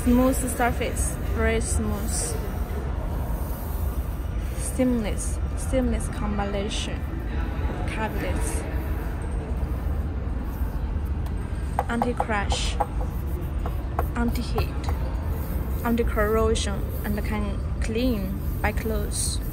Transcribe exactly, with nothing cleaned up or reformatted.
Smooth surface, very smooth. Seamless, seamless combination of cabinets. Anti-crash, anti-heat, anti-corrosion, and can clean by clothes.